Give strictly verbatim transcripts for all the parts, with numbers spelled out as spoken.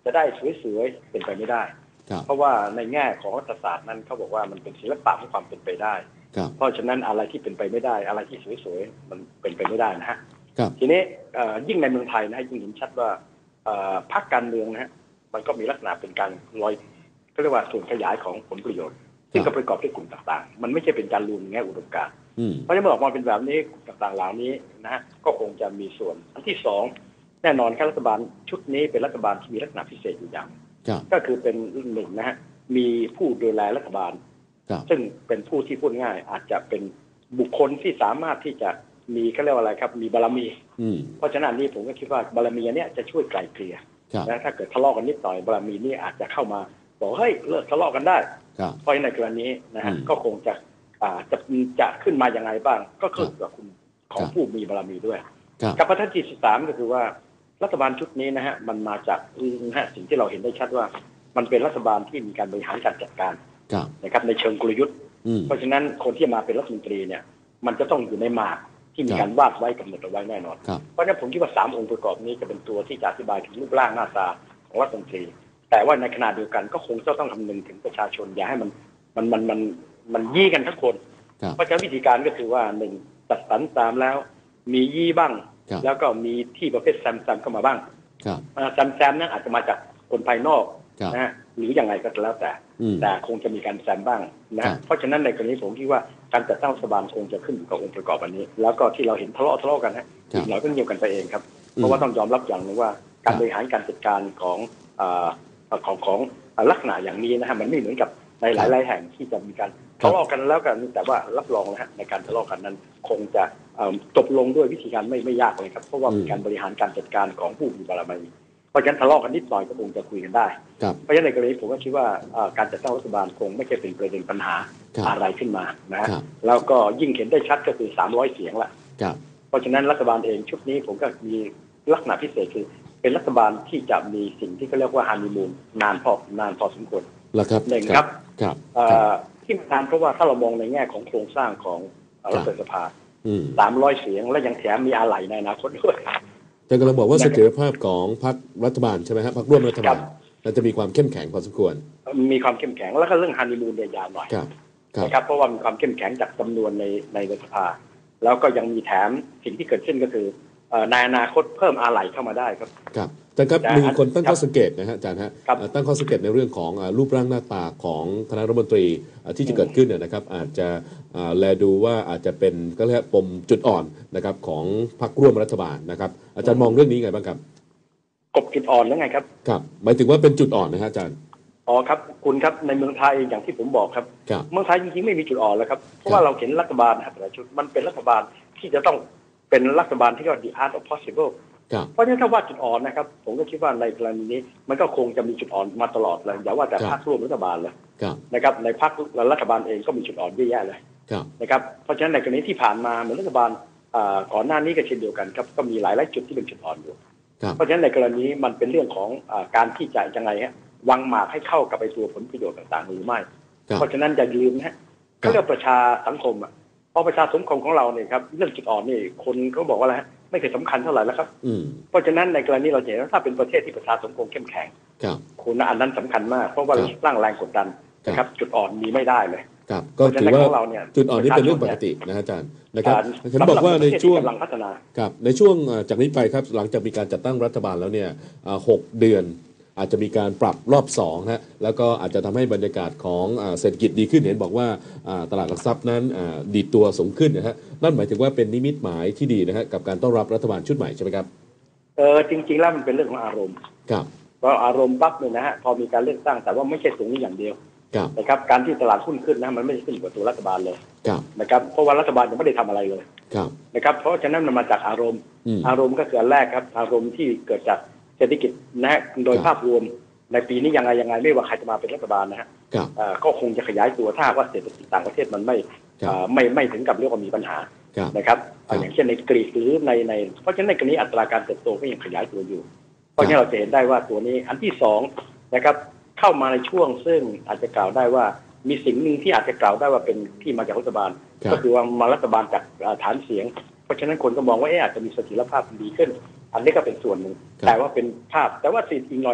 จะได้สวยๆเป็นไปไม่ได้เพราะว่าในแง่ของรัฐศาสตร์นั้นเขาบอกว่ามันเป็นศิลปะของความเป็นไปได้เพราะฉะนั้นอะไรที่เป็นไปไม่ได้อะไรที่สวยๆมันเป็นไปไม่ได้นะฮะทีนี้ยิ่งในเมืองไทยนะยิ่งเห็นชัดว่าพรรคการเมืองนะฮะมันก็มีลักษณะเป็นการลอยก็เรียกว่าส่วนขยายของผลประโยชน์ซึ่งก็ประกอบด้วยกลุ่มต่างๆมันไม่ใช่เป็นการรวมแง่อุดมการณ์เพราะฉะนั้นเมื่อออกมาเป็นแบบนี้กลุ่มต่างๆเหล่านี้นะฮะก็คงจะมีส่วนอันที่สองแน่นอนครับรัฐบาลชุดนี้เป็นรัฐบาลที่มีลักษณะพิเศษอยู่อย่างก็คือเป็นหนึ่งนะฮะมีผู้ดูแลรัฐบาลซึ่งเป็นผู้ที่พูดง่ายอาจจะเป็นบุคคลที่สามารถที่จะมีเขาเรียกว่าอะไรครับมีบารมีเพราะฉะนั้นนี่ผมก็คิดว่าบารมีเนี้ยจะช่วยไกล่เกลี่ยนะถ้าเกิดทะเลาะกันนิดหน่อยบารมีนี่อาจจะเข้ามาบอกเฮ้ยเลิกทะเลาะกันได้เพราะในกรณีนี้นะฮะก็คงจะจะจะขึ้นมาอย่างไรบ้างก็ขึ้นกับคุณของผู้มีบารมีด้วยกับประเด็นที่สามก็คือว่ารัฐบาลชุดนี้นะฮะมันมาจากนะฮะสิ่งที่เราเห็นได้ชัดว่ามันเป็นรัฐบาลที่มีการบริหารการจัดการนะครับในเชิงกลยุทธ์เพราะฉะนั้นคนที่มาเป็นรัฐมนตรีเนี่ยมันจะต้องอยู่ในหมากที่มีการวาดไว้กำหนดเอาไว้แน่นอนเพราะฉะนั้นผมคิดว่าสามองค์ประกอบนี้จะเป็นตัวที่จะอธิบายถึงรูปร่างหน้าตาของรัฐมนตรีแต่ว่าในขณะเดียวกันก็คงจะต้องคำนึงถึงประชาชนอย่าให้มันมันมันมันมันยี่กันทั้งคนเพราะฉะนั้นวิธีการก็คือว่าหนึ่งจัดสรรตามแล้วมียี่บ้างแล้วก็มีที่ประเภทแซมแซมเข้ามาบ้างแซมแซมนั้นอาจจะมาจากคนภายนอกนะหรืออย่างไรก็แล้วแต่แต่คงจะมีการแซมบ้างนะเพราะฉะนั้นในกรณีผมคิดว่าการจัดตั้งรัฐบาลคงจะขึ้นอยู่กับองค์ประกอบอันนี้แล้วก็ที่เราเห็นทะเลาะทะเลาะกันฮะอีกหน่อยก็เงียบกันไปเองครับเพราะว่าต้องยอมรับอย่างนึงว่าการบริหารการจัดการของของของลักษณะอย่างนี้นะฮะมันไม่เหมือนกับในหลายๆแห่งที่จะมีการทะเลาะกันแล้วกันแต่ว่ารับรองนะฮะในการทะเลาะกันนั้นคงจะจบลงด้วยวิธีการไม่ไม่ยากเลยครับเพราะว่ามีการบริหารการจัดการของผู้มีบารมีเพราะฉะนั้นทะเลาะกันนิดหน่อยก็คงจะคุยกันได้เพราะฉะนั้นในกรณีผมก็คิดว่าการจัดตั้งรัฐบาลคงไม่ใช่เป็นประเด็นปัญหาอะไรขึ้นมานะฮะแล้วก็ยิ่งเห็นได้ชัดก็คือสามร้อยเสียงละเพราะฉะนั้นรัฐบาลเองชุดนี้ผมก็มีลักษณะพิเศษคือเป็นรัฐบาลที่จะมีสิ่งที่เขาเรียกว่าฮันนีมูนนานพอนานพอสมควรหนึ่งครับที่นานเพราะว่าถ้าเรามองในแง่ของโครงสร้างของรัฐสภาสามร้อยเสียงและยังแถมมีอะไรในอนาคตด้วยแต่กำลังบอกว่าเสถียรภาพของพรรครัฐบาลใช่ไหมครับพรรคร่วมรัฐบาลเราจะมีความเข้มแข็งพอสมควรมีความเข้มแข็งแล้วก็เรื่องฮันนีมูนเนี่ยยาวหน่อยนะครับเพราะว่ามีความเข้มแข็งจากจำนวนในในรัฐสภาแล้วก็ยังมีแถมสิ่งที่เกิดขึ้นก็คือในอนาคตเพิ่มอะไหล่เข้ามาได้ครับครับแต่ครับมีคนตั้งข้อสังเกตนะฮะอาจารย์ฮะตั้งข้อสังเกตในเรื่องของรูปร่างหน้าตาของคณะรัฐมนตรีที่จะเกิดขึ้นเนี่ยนะครับอาจจะแลดูว่าอาจจะเป็นก็เรียกปมจุดอ่อนนะครับของพรรคร่วมรัฐบาลนะครับอาจารย์มองเรื่องนี้ไงบ้างครับกบจุดอ่อนแล้วไงครับครับหมายถึงว่าเป็นจุดอ่อนนะฮะอาจารย์อ๋อครับคุณครับในเมืองไทยอย่างที่ผมบอกครับเมืองไทยจริงๆไม่มีจุดอ่อนแล้วครับเพราะว่าเราเห็นรัฐบาลนะครับแต่ละชุดมันเป็นรัฐบาลที่จะต้องเป็นรัฐบาลที่เรียกว่า the art of possible เพราะฉะนั้นถ้าว่าจุดอ่อนนะครับผมก็คิดว่าในกรณีนี้มันก็คงจะมีจุดอ่อนมาตลอดเลยอย่าว่าแต่พรรคร่วมรัฐบาลเลยนะครับในพรรครัฐบาลเองก็มีจุดอ่อนเยอะแยะเลยนะครับเพราะฉะนั้นในกรณีที่ผ่านมาเหมือนรัฐบาลก่อนหน้านี้ก็เช่นเดียวกันครับก็มีหลายหลายจุดที่เป็นจุดอ่อนอยู่เพราะฉะนั้นในกรณีมันเป็นเรื่องของการที่จะยังไงฮะวางหมากให้เข้ากับไปตัวผลประโยชน์ต่างๆหรือไม่เพราะฉะนั้นอย่าลืมนะเขาเรียกประชาสังคมอ่ะพอประชาสังคมของเราเนี่ยครับเรื่องจุดอ่อนนี่คนเขาบอกว่าอะไรไม่เคยสำคัญเท่าไหร่แล้วครับเพราะฉะนั้นในกรณีเราเห็นว่าถ้าเป็นประเทศที่ประชาสังคมเข้มแข็งคุณอันนั้นสำคัญมากเพราะว่าสร้างแรงกดดันนะครับจุดอ่อนมีไม่ได้เลยครับก็ถือว่าจุดอ่อนนี้เป็นเรื่องปกตินะอาจารย์นะครับเห็นบอกว่าในช่วงครับในช่วงจากนี้ไปครับหลังจากมีการจัดตั้งรัฐบาลแล้วเนี่ยหกเดือนอาจจะมีการปรับรอบสองนะแล้วก็อาจจะทำให้บรรยากาศของเศรษฐกิจดีขึ้นเห็นบอกว่าตลาดหลักทรัพย์นั้นดีดตัวสูงขึ้นนะฮะนั่นหมายถึงว่าเป็นนิมิตหมายที่ดีนะฮะกับการต้อนรับรัฐบาลชุดใหม่ใช่ไหมครับเออจริงๆแล้วมันเป็นเรื่องของอารมณ์ครับเพราะอารมณ์ปั๊บเนี่ยนะฮะพอมีการเลือกตั้งแต่ว่าไม่ใช่ตรงนี้อย่างเดียวนะครับการที่ตลาดหุ้นขึ้นนะมันไม่ได้ขึ้นกับตัวรัฐบาลเลยนะครับเพราะว่ารัฐบาลยังไม่ได้ทำอะไรเลยนะครับเพราะฉะนั้นมันมาจากอารมณ์อารมณ์ก็คืออันแรกครับอารมณ์ที่เกิดจากเศรษฐกิจนะฮะโดยภาพรวมในปีนี้ยังไงยังไงไม่ว่าใครจะมาเป็นรัฐบาลนะฮะก็คงจะขยายตัวถ้าว่าเศรษฐกิจต่างประเทศมันไม่ไม่ไม่ถึงกับเรียกว่ามีปัญหานะครับอย่างเช่นในกรีซหรือในในเพราะฉะนั้นในกรณีอัตราการเติบโตก็ยังขยายตัวอยู่เพราะฉะนั้นเราจะเห็นได้ว่าตัวนี้อันที่สองนะครับเข้ามาในช่วงซึ่งอาจจะกล่าวได้ว่ามีสิ่งหนึ่งที่อาจจะกล่าวได้ว่าเป็นที่มาจากรัฐบาลก็คือว่ามารัฐบาลจากฐานเสียงเพราะฉะนั้นคนก็มองว่าเอ๊ะอาจจะมีเสถียรภาพดีขึ้นอันนี้ก็เป็นส่วนหนึ่งแต่ว่าเป็นภาพแต่ว่าสิ่งอีกหน่อย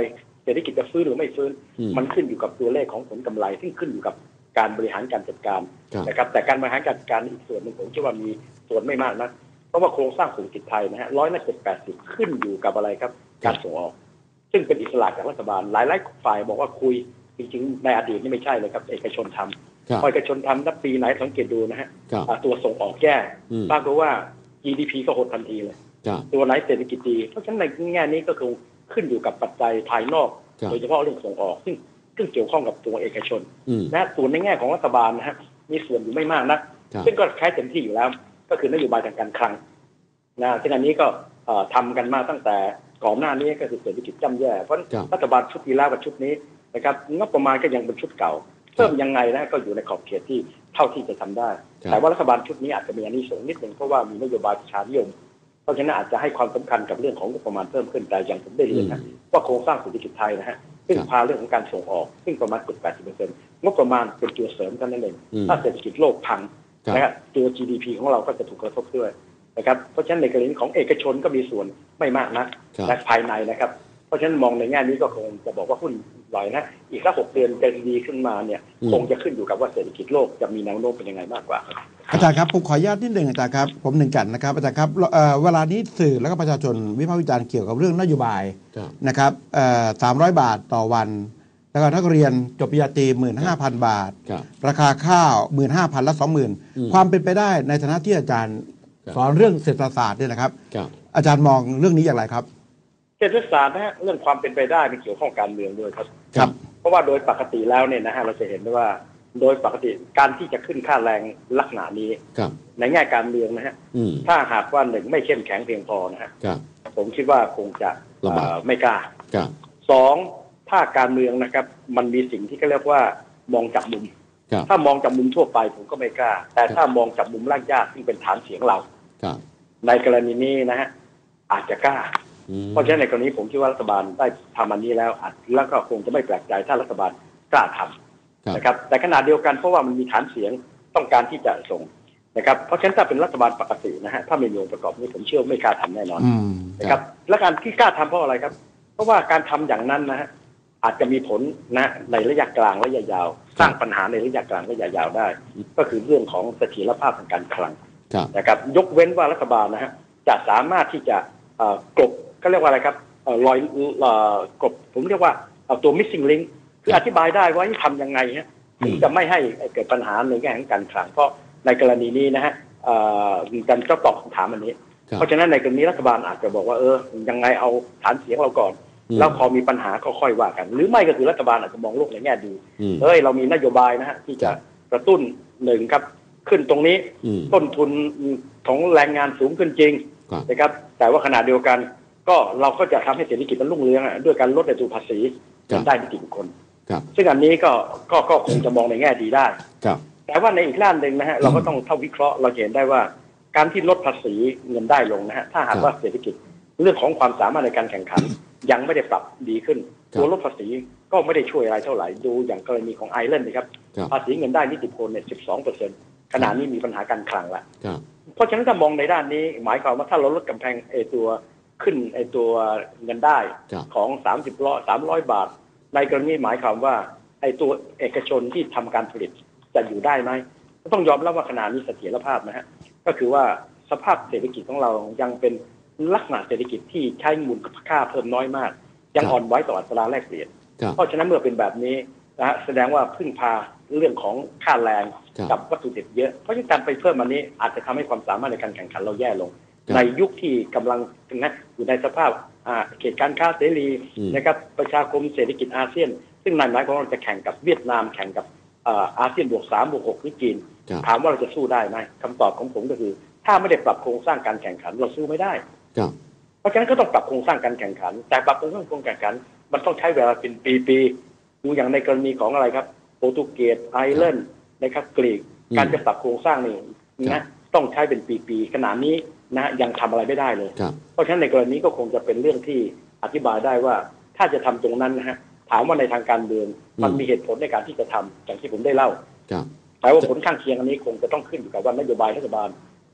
เศรษฐกิจจะฟื้นหรือไม่ฟื้นมันขึ้นอยู่กับตัวเลขของผลกำไรที่ขึ้นอยู่กับการบริหารการจัดการนะครับแต่การบริหารการจัดการอีกส่วนหนึ่งผมคิดว่ามีส่วนไม่มากนะเพราะว่าโครงสร้างเศรษฐกิจไทยนะฮะร้อยละเจ็ดแปดสิบขึ้นอยู่กับอะไรครับการส่งออกซึ่งเป็นอิสระจากรัฐบาลหลายๆฝ่ายบอกว่าคุยจริงๆในอดีตนี่ไม่ใช่เลยครับเอกชนทำพอเอกชนทำนับปีไหนสังเกตดูนะฮะตัวส่งออกแย่ปรากฏว่า จี ดี พี ก็หดทันทีเลยตัวไหนเศรษฐกิจดีเพราะฉะนั้นในแง่นี้ก็คือขึ้นอยู่กับปัจจัยภายนอกโดยเฉพาะเรื่องส่งออกซึ่งซึ่งเกี่ยวข้องกับตัวเอกชนนะส่วนในแง่ของรัฐบาลนะฮะมีส่วนอยู่ไม่มากนักซึ่งก็ใช้เต็มที่อยู่แล้วก็คือนโยบายทางการคลังนะซึ่งอันนี้ก็ทำกันมาตั้งแต่ก่อนหน้านี้ก็คือเศรษฐกิจย่ำแย่เพราะรัฐบาลชุดที่แล้วกับชุดนี้นะครับงบประมาณก็ยังเป็นชุดเก่าเพิ่มยังไงนะก็อยู่ในขอบเขตที่เท่าที่จะทำได้แต่ว่ารัฐบาลชุดนี้อาจจะมีอานิสงส์นิดหนึ่งเพราะว่ามีนโยบายประชานิยมเพราะฉะนั้นอาจจะให้ความสำคัญกับเรื่องของงบประมาณเพิ่มขึ้นแต่อย่างผมได้เรียนนะว่าโครงสร้างเศรษฐกิจไทยนะฮะซึ่งพาเรื่องของการส่งออกซึ่งประมาณเกือบแปดสิบเปอร์เซ็นต์งบประมาณเป็นตัวเสริมเท่านั้นเองถ้าเศรษฐกิจโลกพังนะครับตัว จี ดี พี ของเราก็จะถูกกระทบด้วยนะครับเพราะฉะนั้นในกรณีของเอกชนก็มีส่วนไม่มากนักและภายในนะครับเพราะฉะนั้นมองในแง่นี้ก็คงจะบอกว่าหุ้นลอยนะอีกสักหกเดือนจะดีขึ้นมาเนี่ยคงจะขึ้นอยู่กับว่าเศรษฐกิจโลกจะมีแนวโน้มเป็นยังไงมากกว่าอาจารย์ครับผมขออนุญาตนิดหนึ่งอาจารย์ครับผมหนึ่งกันนะครับอาจารย์ครับเวลานี้สื่อแล้วก็ประชาชนวิพากษ์วิจารณ์เกี่ยวกับเรื่องนโยบายนะครับสามร้อยบาทต่อวันแล้วก็นักเรียนจบปริญญาตรีหมื่นห้าพันบาทราคาข้าวหมื่นห้าพันละสองหมื่นความเป็นไปได้ในฐานะที่อาจารย์สอนเรื่องเศรษฐศาสตร์เนี่ยนะครับอาจารย์มองเรื่องนี้อย่างไรครับเศรษฐศาสตร์นะฮะเรื่องความเป็นไปได้เป็นเกี่ยวข้องการเมืองด้วยครับครับเพราะว่าโดยปกติแล้วเนี่ยนะฮะเราจะเห็นได้ว่าโดยปกติการที่จะขึ้นค่าแรงลักษณะนี้ในแง่การเมืองนะฮะถ้าหากว่าหนึ่งไม่เข้มแข็งเพียงพอนะฮะผมคิดว่าคงจะไม่กล้าสองถ้าการเมืองนะครับมันมีสิ่งที่เขาเรียกว่ามองจากมุมถ้ามองจากมุมทั่วไปผมก็ไม่กล้าแต่ถ้ามองจากมุมรากหญ้าซึ่งเป็นฐานเสียงเราในกรณีนี้นะฮะอาจจะกล้าเพราะฉะนั้นในกรณีผมคิดว่ารัฐบาลได้ทำอันนี้แล้วแล้วก็คงจะไม่แปลกใจถ้ารัฐบาลกล้าทำนะครับแต่ขณะเดียวกันเพราะว่ามันมีฐานเสียงต้องการที่จะส่งนะครับเพราะฉะนั้นถ้าเป็นรัฐบาลปกตินะฮะถ้าไม่มีองค์ประกอบนี้ผมเชื่อไม่กล้าทำแน่นอนนะครับและการที่กล้าทำเพราะอะไรครับเพราะว่าการทำอย่างนั้นนะฮะอาจจะมีผลนะในระยะกลางระยะยาวสร้างปัญหาในระยะกลางระยะยาวได้ก็คือเรื่องของเสถียรภาพทางการคลังนะครับยกเว้นว่ารัฐบาลนะฮะจะสามารถที่จะกลบก็เรียกว่าอะไรครับรอยกลบผมเรียกว่าตัว missing link คืออธิบายได้ว่าทำยังไงฮะถึงจะไม่ให้เกิดปัญหาในแง่ของการคลังเพราะในกรณีนี้นะฮะการเจ้าตอบคำถามอันนี้เพราะฉะนั้นในกรณีรัฐบาลอาจจะบอกว่าเออยังไงเอาฐานเสียงเราก่อนแล้วพอมีปัญหาก็ค่อยว่ากันหรือไม่ก็คือรัฐบาลอาจจะมองโลกในแง่ดีเฮ้ยเรามีนโยบายนะฮะที่จะกระตุ้นหนึ่งครับขึ้นตรงนี้ต้นทุนของแรงงานสูงขึ้นจริงนะครับแต่ว่าขณะเดียวกันก็เราก็จะทำให้เศรษฐกิจมันรุ่งเรืองด้วยการลดในตัวภาษีได้นิติบุคคลซึ่งอันนี้ก็ก็ก็คงจะมองในแง่ดีได้แต่ว่าในอีกด้านหนึ่งนะฮะเราก็ต้องเท่าวิเคราะห์เราเห็นได้ว่าการที่ลดภาษีเงินได้ลงนะฮะถ้าหากว่าเศรษฐกิจเรื่องของความสามารถในการแข่งขันยังไม่ได้ปรับดีขึ้นตัวลดภาษีก็ไม่ได้ช่วยอะไรเท่าไหร่ดูอย่างกรณีของไอร์แลนด์นะครับภาษีเงินได้นิติบุคคลเนี่ย สิบสองเปอร์เซ็นต์ ขณะนี้มีปัญหาการคลังแล้วเพราะฉะนั้นถ้ามองในด้านนี้หมายความว่าถ้าเราลดกำแพงไอตัวขึ้นไอตัวเงินได้ของสามสิบล้อสามร้อยบาทในกรณีหมายความว่าไอตัวเอกชนที่ทำการผลิตจะอยู่ได้ไหมก็ต้องยอมรับว่าขณะนี้เสถียรภาพนะฮะก็คือว่าสภาพเศรษฐกิจของเรายังเป็นลักษณะเศรษฐกิจที่ใช้มูลค่าเพิ่มน้อยมากยังอ่อนไหวต่ออัตราแลกเปลี่ยนเพราะฉะนั้นเมื่อเป็นแบบนี้นะฮะแสดงว่าพึ่งพาเรื่องของค่าแรงกับวัตถุดิบเยอะเพราะฉะนั้นการไปเพิ่มอันนี้อาจจะทำให้ความสามารถในการแข่งขันเราแย่ลงในยุคที่กำลังนะอยู่ในสภาพเขตการค้าเสรีนะครับประชาคมเศรษฐกิจอาเซียนซึ่งในหมายความว่าเราจะแข่งกับเวียดนามแข่งกับอาเซียนบวกสามบวกหกหรือจีนถามว่าเราจะสู้ได้ไหมคำตอบของผมก็คือถ้าไม่ได้ปรับโครงสร้างการแข่งขันเราสู้ไม่ได้เพราะฉะนั้นก็ต้องปรับโครงสร้างการแข่งขันแต่ปรับโครงสร้างการแข่งขันมันต้องใช้เวลาเป็นปีๆดูอย่างในกรณีของอะไรครับโปรตุเกสไอร์แลนด์นะครับกรีกการจะปรับโครงสร้างนี่นะต้องใช้เป็นปีๆขณะนี้นะยังทำอะไรไม่ได้เลยเพราะฉะนั้นในกรณีก็คงจะเป็นเรื่องที่อธิบายได้ว่าถ้าจะทำตรงนั้นนะฮะถามว่าในทางการเมืองมันมีเหตุผลในการที่จะทำอย่างที่ผมได้เล่าแต่ว่าผลข้างเคียงอันนี้คงจะต้องขึ้นอยู่กับว่านโยบายรัฐบาล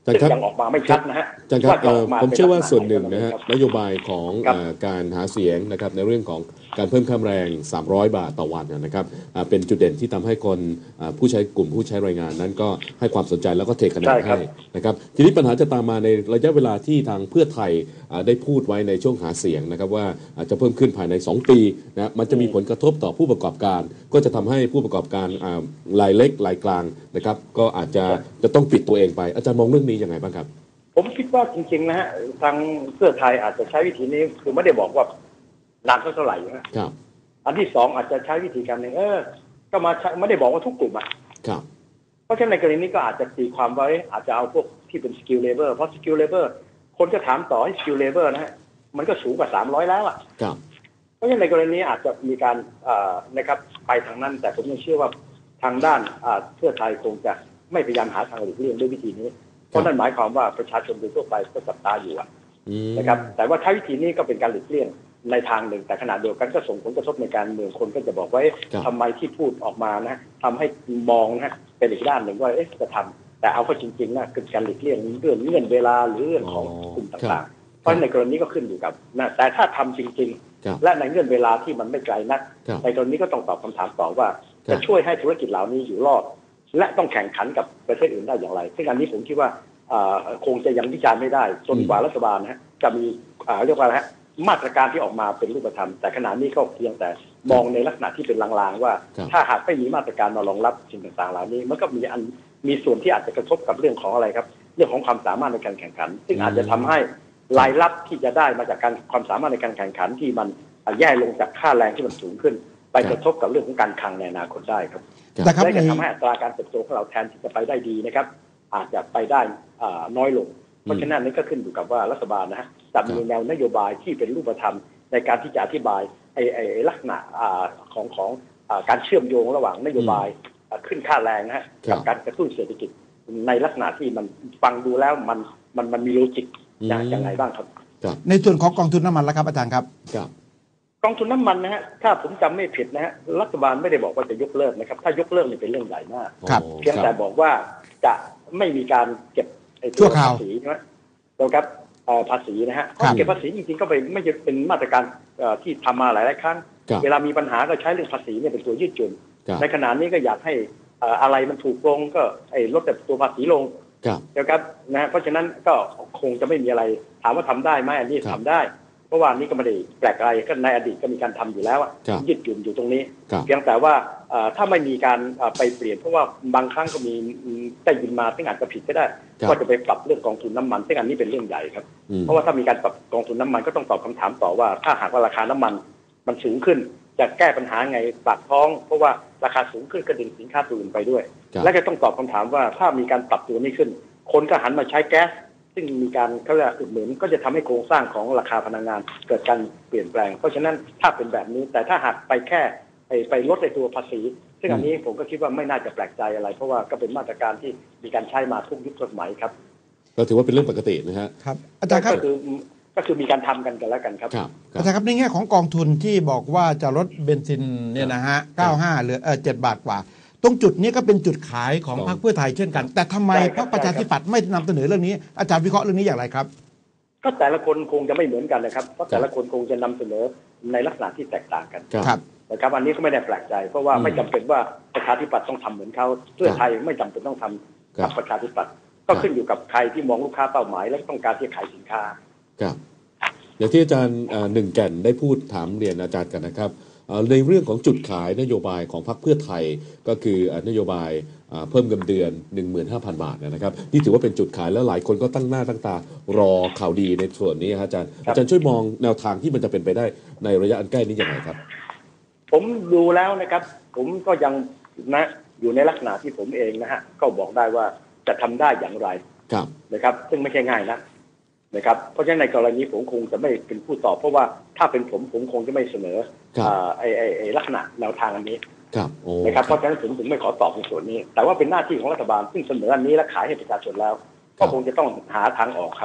ซึ่งยังออกมาไม่ชัดนะฮะอาจารย์ครับผมเชื่อว่าส่วนหนึ่งนะฮะนโยบายของการหาเสียงนะครับในเรื่องของการเพิ่มค่าแรงสามร้อยบาทต่อวันนะครับเป็นจุดเด่นที่ทำให้คนผู้ใช้กลุ่มผู้ใช้แรงงานนั้นก็ให้ความสนใจแล้วก็เทคะแนนให้นะครับทีนี้ปัญหาจะตามมาในระยะเวลาที่ทางเพื่อไทยได้พูดไว้ในช่วงหาเสียงนะครับว่าอาจจะเพิ่มขึ้นภายในสองปีนะมันจะมีผลกระทบต่อผู้ประกอบการก็จะทำให้ผู้ประกอบการรายเล็กรายกลางนะครับก็อาจจะจะต้องปิดตัวเองไปอาจารย์มองเรื่องนี้ยังไงบ้างครับผมคิดว่าจริงๆนะฮะทางเพื่อไทยอาจจะใช้วิธีนี้คือไม่ได้บอกว่านานเท่าไหร่นะครับอันที่สองอาจจะใช้วิธีการหนึ่งเออก็มาไม่ได้บอกว่าทุกกลุ่มอ่ะครับเพราะฉะนั้นในกรณีนี้ก็อาจจะตีความไว้อาจจะเอาพวกที่เป็นสกิลเลเบอร์เพราะสกิลเลเบอร์คนก็ถามต่อให้สกิลเลเบอร์นะฮะมันก็สูงกว่าสามร้อยแล้วอ่ะครับเพราะฉะนั้นในกรณีอาจจะมีการนะครับไปทางนั้นแต่ผมยังเชื่อว่าทางด้านเพื่อไทยคงจะไม่พยายามหาทางหลีกเลี่ยงด้วยวิธีนี้เพราะนั่นหมายความว่าประชาชนโดยทั่วไปก็จับตาอยู่นะครับแต่ว่าใช้วิธีนี้ก็เป็นการหลีกเลี่ยงในทางหนึ่งแต่ขณะเดียวกันก็ส่งผลกระทบในการเมืองคนก็จะบอกว่าทำไมที่พูดออกมานะทำให้มองนะเป็นอีกด้านหนึ่งว่าเอ๊ะจะทำแต่เอาเข้าจริงๆนะคือการหลีกเลี่ยงเรื่องเงื่อนเวลาหรือเรื่องของกลุ่มต่างๆเพราะในกรณีก็ขึ้นอยู่กับนะแต่ถ้าทำจริงๆและในเงื่อนเวลาที่มันไม่ไกลนักในกรณีก็ต้องตอบคำถามต่อว่าจะช่วยให้ธุรกิจเหล่านี้อยู่รอดและต้องแข่งขันกับประเทศอื่นได้อย่างไรซึ่งอันนี้ผมคิดว่าคงจะยังวิจารณ์ไม่ได้จนกว่ารัฐบาลนะฮะจะมีเรียกว่าอะไรฮะมาตรการที่ออกมาเป็นรูปธรรมแต่ขณะนี้ก็เพียงแต่มองในลักษณะที่เป็นลางๆว่าถ้าหากไม่มีมาตรการมารองรับสิ่งต่างๆเหล่านี้มันก็มีอันมีส่วนที่อาจจะกระทบกับเรื่องของอะไรครับเรื่องของความสามารถในการแข่งขันซึ่งอาจจะทำให้รายรับที่จะได้มาจากการความสามารถในการแข่งขันที่มันแย่ลงจากค่าแรงที่มันสูงขึ้นไปกระทบกับเรื่องของการคลังในอนาคตได้ครับและจะทำให้อัตราการเติบโตของเราแทนที่จะไปได้ดีนะครับอาจจะไปได้น้อยลงเพราะฉะนั้นนี่ก็ขึ้นอยู่กับว่ารัฐบาลนะฮะจะมีแนวนโยบายที่เป็นรูปธรรมในการที่จะอธิบายไอ้ไอ้ลักษณะของของการเชื่อมโยงระหว่างนโยบายขึ้นค่าแรงนะฮะกับการกระตุ้นเศรษฐกิจในลักษณะที่มันฟังดูแล้วมันมันมันมีโลจิกอย่างไรบ้างครับในส่วนของกองทุนน้ำมันแล้วครับอาจารย์ครับกองทุนน้ำมันนะฮะถ้าผมจำไม่ผิดนะฮะรัฐบาลไม่ได้บอกว่าจะยกเลิกนะครับถ้ายกเลิกนี่เป็นเรื่องใหญ่มากเพียงแต่บอกว่าจะไม่มีการเก็บไอ้ตัวภาษีใช่ไหมครับภาษีนะฮะเก็บภาษีจริงๆก็ไปไม่จะเป็นมาตรการที่ทำมาหลายๆครั้งเวลามีปัญหาก็ใช้เรื่องภาษีเนี่ยเป็นตัวยืดหยุ่นในขณะนี้ก็อยากให้อะไรมันถูกลงก็ไอ้ลดแต่ตัวภาษีลงเดี๋ยวครับนะเพราะฉะนั้นก็คงจะไม่มีอะไรถามว่าทำได้ไหมอันนี้ทำได้เพราะว่านี้ก็ไม่ได้แปลกอะไรก็ในอดีตก็มีการทำอยู่แล้วยืดหยุ่นอยู่ตรงนี้เพียงแต่ว่าถ้าไม่มีการไปเปลี่ยนเพราะว่าบางครั้งก็มีได้ยินมาซึ่งอาจจะผิดก็ได้ก็จะไปปรับเรื่องกองทุนน้ำมันซึ่งอันนี้เป็นเรื่องใหญ่ครับเพราะว่าถ้ามีการปรับกองทุนน้ำมันก็ต้องตอบคำถามต่อว่าถ้าหากว่าราคาน้ำมันมันสูงขึ้นจะแก้ปัญหาไงปากท้องเพราะว่าราคาสูงขึ้นก็ดึงสินค้าตัวอื่นไปด้วยและก็ต้องตอบคำถามว่าถ้ามีการปรับตัวนี้ขึ้นคนก็หันมาใช้แก๊สซึ่งมีการเขาเรียกอุดหนุนก็จะทำให้โครงสร้างของราคาพลังงานเกิดการเปลี่ยนแปลงเพราะฉะนั้นถ้าเป็นแบบนี้แต่ถ้าหากไปแค่ไปลดในตัวภาษีซึ่งอันนี้ผมก็คิดว่าไม่น่าจะแปลกใจอะไรเพราะว่าก็เป็นมาตรการที่มีการใช้มาทุกยุคสมัยครับก็ถือว่าเป็นเรื่องปกตินะฮะครับอาจารย์ครับก็คือก็คือมีการทำกันกันแล้วกันครับอาจารย์ครับในแง่ของกองทุนที่บอกว่าจะลดเบนซินเนี่ยนะฮะเก้าสิบห้าเหลือเออเจ็ดบาทกว่าตรงจุดนี้ก็เป็นจุดขายของพรรคเพื่อไทยเช่นกันแต่ทำไมพรรคประชาธิปัตย์ไม่นำเสนอเรื่องนี้อาจารย์วิเคราะห์เรื่องนี้อย่างไรครับก็แต่ละคนคงจะไม่เหมือนกันนะครับเพราะแต่ละคนคงจะนำเสนอในลักษณะที่แตกต่างกันครับนะครับอันนี้ก็ไม่ได้แปลกใจเพราะว่าไม่จำเป็นว่าประชาธิปัตย์ต้องทำเหมือนเขาเพื่อไทยไม่จำเป็นต้องทำกับประชาธิปัตย์ก็ขึ้นอยู่กับใครที่มองลูกค้าเป้าหมายและต้องการที่จะขายสินค้าครับอย่างที่อาจารย์หนึ่งแก่นได้พูดถามเรียนอาจารย์กันนะครับในเรื่องของจุดขายนโยบายของพรรคเพื่อไทยก็คือนโยบายเพิ่มเงินเดือน หนึ่งหมื่นห้าพัน บาทนะครับนี่ถือว่าเป็นจุดขายแล้วหลายคนก็ตั้งหน้าตั้งตารอข่าวดีในส่วนนี้ครับอาจารย์อาจารย์ช่วยมองแนวทางที่มันจะเป็นไปได้ในระยะอันใกล้นี้ยังไงครับผมดูแล้วนะครับผมก็ยังนะอยู่ในลักษณะที่ผมเองนะฮะก็บอกได้ว่าจะทำได้อย่างไรนะครับซึ่งไม่ใช่ง่ายนะนะครับเพราะฉะนั้นในกรณีผมคงจะไม่เป็นผู้ตอบเพราะว่าถ้าเป็นผมผมคงจะไม่เสนอไอ้ไอ้ลักษณะแนวทางอันนี้นะครับเพราะฉะนั้นผมถึงไม่ขอตอบในส่วนนี้แต่ว่าเป็นหน้าที่ของรัฐบาลซึ่งเสนออันนี้และขายให้ประชาชนแล้วก็คงจะต้องหาทางออกครับ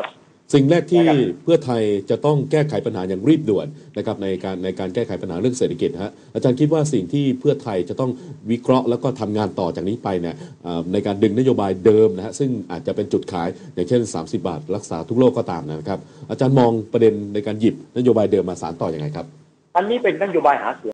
สิ่งแรกที่เพื่อไทยจะต้องแก้ไขปัญหาอย่างรีบด่วนนะครับในการในการแก้ไขปัญหาเรื่องเศรษฐกิจฮะอาจารย์คิดว่าสิ่งที่เพื่อไทยจะต้องวิเคราะห์แล้วก็ทำงานต่อจากนี้ไปเนี่ยในการดึงนโยบายเดิมนะฮะซึ่งอาจจะเป็นจุดขายอย่างเช่นสามสิบบาทรักษาทุกโรคก็ตามนะครับอาจารย์มองประเด็นในการหยิบนโยบายเดิมมาสานต่ออยังไงครับอันนี้เป็นนโยบายหาเสียง